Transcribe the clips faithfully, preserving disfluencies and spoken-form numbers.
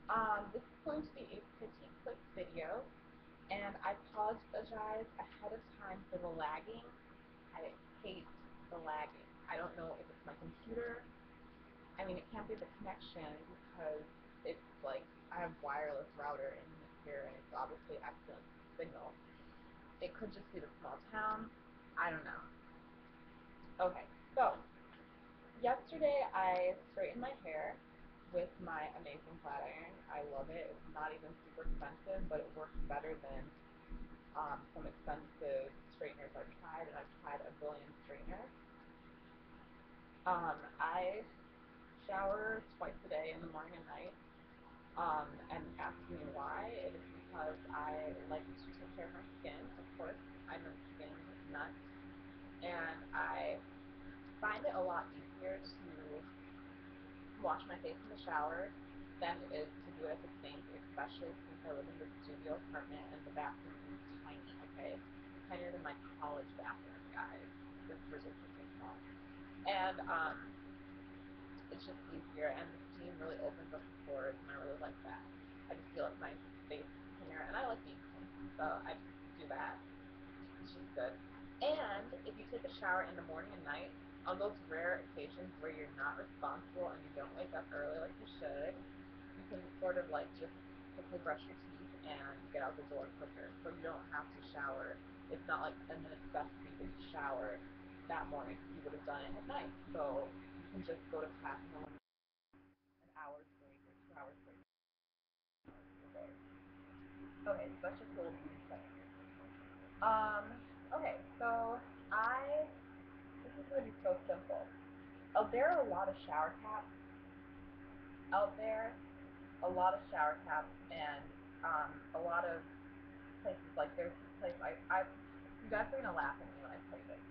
Um, this is going to be a pretty quick video, and I apologize ahead of time for the lagging. I hate the lagging. I don't know if it's my computer. I mean, it can't be the connection because it's like I have wireless router in here, and it's obviously excellent signal. It could just be the small town. I don't know. Okay, so yesterday I straightened my hair with my amazing flat iron. I love it. It's not even super expensive, but it works better than um, some expensive straighteners I've tried, and I've tried a billion straighteners. Um, I shower twice a day in the morning and night. Um, and ask me why. It is because I like to take care of my skin. Of course, I'm a skin nut, and I find it a lot easier to wash my face in the shower than it is to do it at the sink, especially since I live in the studio apartment and the bathroom is tiny, okay? Tinier than my college bathroom, guys. It's ridiculously small. And um, it's just easier, and the steam really opens up the pores, and I really like that. I just feel like my face is cleaner, and I like being clean, so I just do that. It's just good. And if you take a shower in the morning and night, on those rare occasions where you're not responsible and you don't wake up early like you should, you can sort of like just quickly brush your teeth and get out the door quicker. So you don't have to shower. It's not like a necessity that you shower that morning. You would have done it at night. So you can just go to class and an hour's break or two hours break. Okay, so that's just a little beauty second. Um, okay, so I this is gonna be so simple. Oh, there are a lot of shower caps out there, a lot of shower caps, and um, a lot of places. Like there's this place I, I, you guys are gonna laugh at me when I tell you this.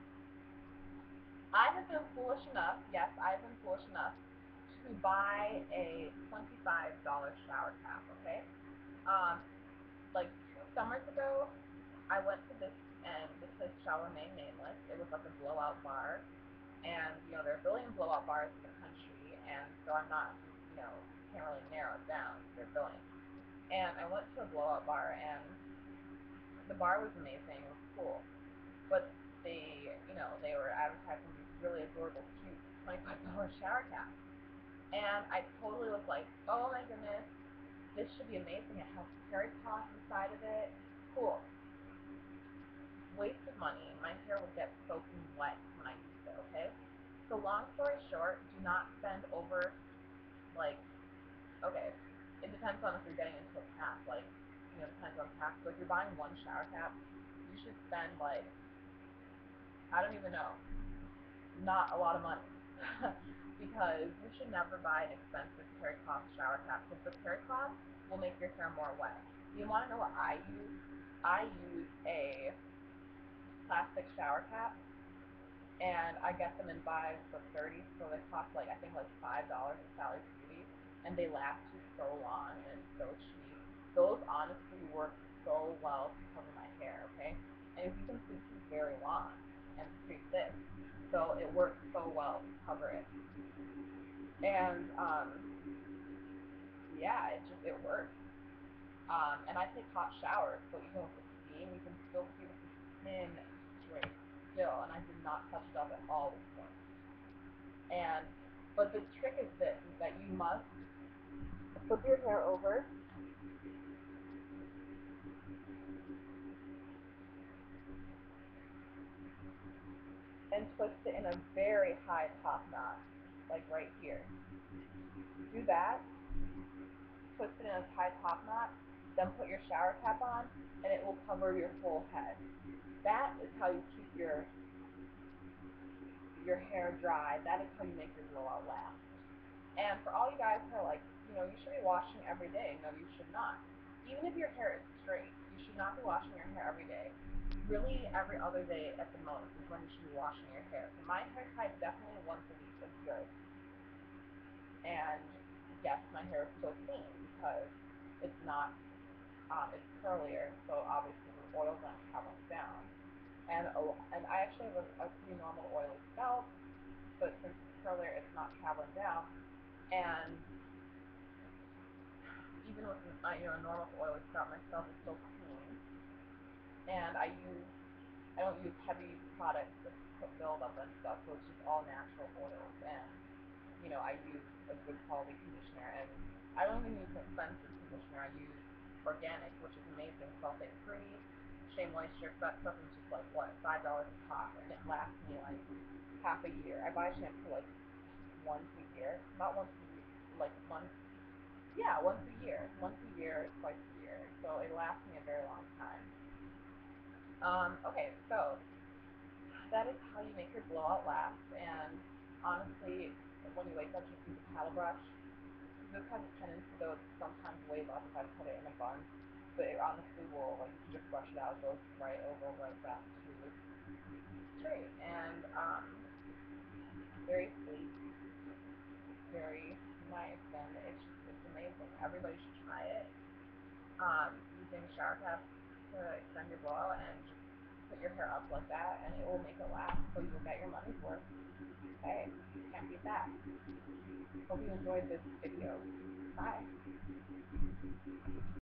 I have been foolish enough, yes, I've been foolish enough to buy a twenty-five dollar shower cap. Okay, um, like two summers ago, I went to this and this place Shower May Nameless. It was like a blowout bar, and you know there are a billion blowout bars in the country, and so I'm not, you know, can't really narrow it down. There are billion. And I went to a blowout bar, and the bar was amazing. It was cool, but they, you know, they were advertising these really adorable, cute twenty-five dollar shower caps, and I totally was like, oh my goodness, this should be amazing. It has Terry Cloth inside of it. Cool. Wasted money. My hair would get soaking wet when I used it. Okay. So long story short, do not spend over like okay. It depends on if you're getting into a pack. Like you know, it depends on pack. So if you're buying one shower cap, you should spend like I don't even know, not a lot of money. Because you should never buy an expensive terry cloth shower cap because the terry cloth will make your hair more wet. You want to know what I use? I use a plastic shower cap, and I get them in buys for thirty, so they cost like I think like five dollars at Sally's Beauty, and they last you so long and it's so cheap. Those honestly work so well to cover my hair, okay? And as you can see, this is very long and pretty thick, so it works so well to cover it. And um, yeah, it just it works. Um, and I take hot showers, so even with the steam, you can still see that the skin straight still, and I did not touch it up at all this morning. And but the trick is this: is that you must flip your hair over and twist it in a very high top knot, like right here. Do that, twist it in a high top knot, then put your shower cap on, and it will cover your whole head. That is how you keep your your hair dry. That is how you make your blowout last. And for all you guys who are like, you know, you should be washing every day. No, you should not. Even if your hair is straight, you should not be washing your hair every day. Really, every other day at the most is when you should be washing your hair. For my hair type, definitely once a week is good. And yes, my hair is still clean because it's not, um, it's curlier, so obviously the oil's not traveling down. And oh, and I actually have a, a pretty normal oily scalp, but since it's curlier, it's not traveling down. And uh, you know, a normal oily scalp, my scalp is so clean, and I use I don't use heavy products to put buildup and stuff, so it's just all natural oils. And you know, I use a good quality conditioner, and I don't even use an expensive conditioner. I use organic, which is amazing, sulfate free, Shea Moisture. So that stuff is just like what five dollars a pop, and it lasts me like half a year. I buy shampoo like once a year, not once a week, like once. Yeah, once a year, once a year, twice a year. So it lasts me a very long time. Um, okay, so that is how you make your blowout last. And honestly, when you wake up, just use a paddle brush. This has a tendency though to sometimes wave up if I put it in a bun, but it honestly will, like, you can just brush it out, it goes right over right back to straight. And um, very sleek, very nice, and it's just, it's amazing. Everybody should try it. Um, using shower cap to extend your blowout and just put your hair up like that, and it will make it last, so you'll get your money's worth. Hey, can't beat that. Hope you enjoyed this video. Bye.